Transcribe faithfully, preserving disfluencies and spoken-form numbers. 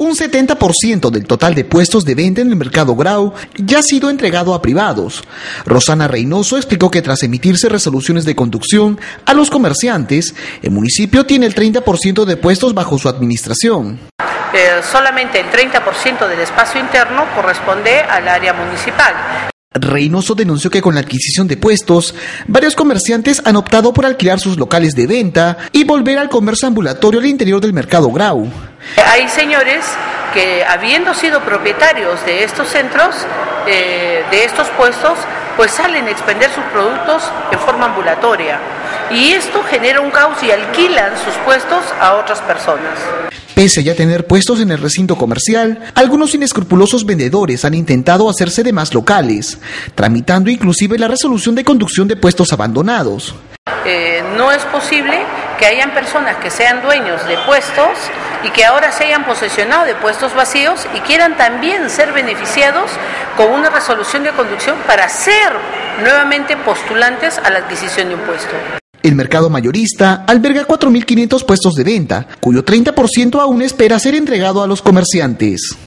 Un setenta por ciento del total de puestos de venta en el mercado Grau ya ha sido entregado a privados. Rosana Reynoso explicó que tras emitirse resoluciones de conducción a los comerciantes, el municipio tiene el treinta por ciento de puestos bajo su administración. Eh, solamente el treinta por ciento del espacio interno corresponde al área municipal. Reynoso denunció que con la adquisición de puestos, varios comerciantes han optado por alquilar sus locales de venta y volver al comercio ambulatorio al interior del mercado Grau. Hay señores que, habiendo sido propietarios de estos centros, eh, de estos puestos, pues salen a expender sus productos en forma ambulatoria. Y esto genera un caos y alquilan sus puestos a otras personas. Pese a ya tener puestos en el recinto comercial, algunos inescrupulosos vendedores han intentado hacerse de más locales, tramitando inclusive la resolución de conducción de puestos abandonados. Eh, no es posible que hayan personas que sean dueños de puestos y que ahora se hayan posesionado de puestos vacíos y quieran también ser beneficiados con una resolución de conducción para ser nuevamente postulantes a la adquisición de un puesto. El mercado mayorista alberga cuatro mil quinientos puestos de venta, cuyo treinta por ciento aún espera ser entregado a los comerciantes.